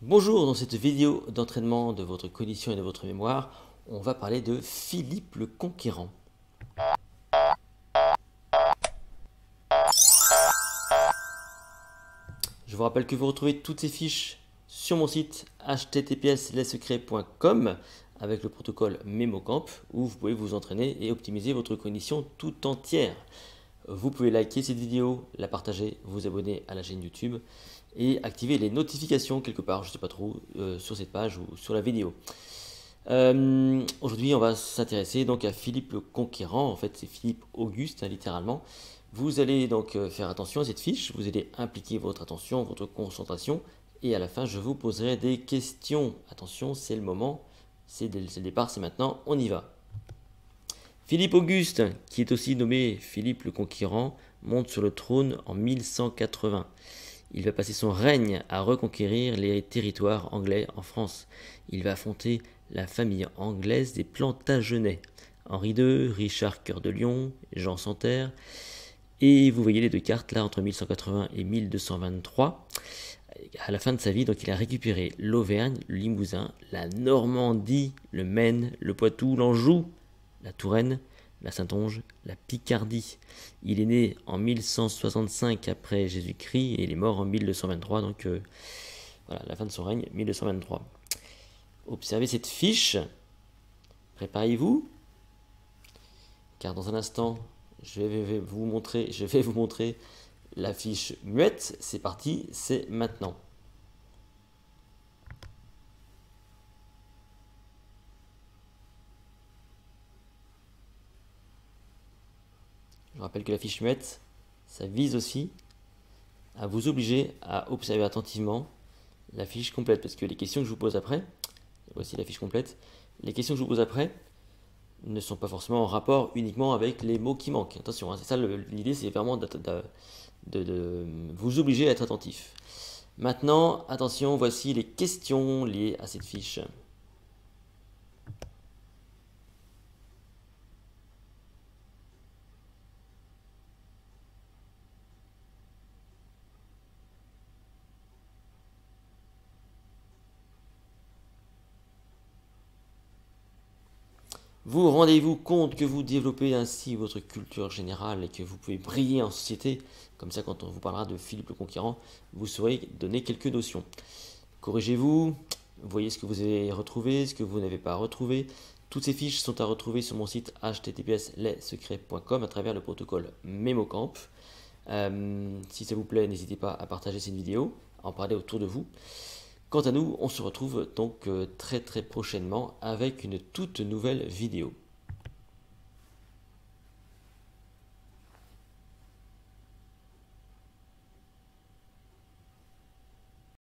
Bonjour, dans cette vidéo d'entraînement de votre cognition et de votre mémoire, on va parler de Philippe le Conquérant. Je vous rappelle que vous retrouvez toutes ces fiches sur mon site https://lessecrets.com avec le protocole MemoCamp où vous pouvez vous entraîner et optimiser votre cognition tout entière. Vous pouvez liker cette vidéo, la partager, vous abonner à la chaîne YouTube et activer les notifications quelque part, je ne sais pas trop, sur cette page ou sur la vidéo. Aujourd'hui, on va s'intéresser donc à Philippe le Conquérant. En fait, c'est Philippe Auguste, hein, littéralement. Vous allez donc faire attention à cette fiche. Vous allez impliquer votre attention, votre concentration. Et à la fin, je vous poserai des questions. Attention, c'est le moment. C'est le départ, c'est maintenant. On y va. Philippe Auguste, qui est aussi nommé Philippe le Conquérant, monte sur le trône en 1180. Il va passer son règne à reconquérir les territoires anglais en France. Il va affronter la famille anglaise des Plantagenets, Henri II, Richard Cœur de Lion, Jean sans Terre. Et vous voyez les deux cartes là entre 1180 et 1223. À la fin de sa vie, donc il a récupéré l'Auvergne, le Limousin, la Normandie, le Maine, le Poitou, l'Anjou, la Touraine, la Saintonge, la Picardie. Il est né en 1165 après Jésus-Christ et il est mort en 1223, donc voilà, la fin de son règne, 1223. Observez cette fiche, préparez-vous, car dans un instant, je vais vous montrer la fiche muette. C'est parti, c'est maintenant. Je rappelle que la fiche muette, ça vise aussi à vous obliger à observer attentivement la fiche complète, parce que les questions que je vous pose après, voici la fiche complète, les questions que je vous pose après ne sont pas forcément en rapport uniquement avec les mots qui manquent. Attention, hein, c'est ça l'idée, c'est vraiment de vous obliger à être attentif. Maintenant, attention, voici les questions liées à cette fiche. Vous rendez-vous compte que vous développez ainsi votre culture générale et que vous pouvez briller en société. Comme ça, quand on vous parlera de Philippe le Conquérant, vous saurez donner quelques notions. Corrigez-vous, voyez ce que vous avez retrouvé, ce que vous n'avez pas retrouvé. Toutes ces fiches sont à retrouver sur mon site https://lessecrets.com à travers le protocole MemoCamp. Si ça vous plaît, n'hésitez pas à partager cette vidéo, à en parler autour de vous. Quant à nous, on se retrouve donc très prochainement avec une toute nouvelle vidéo.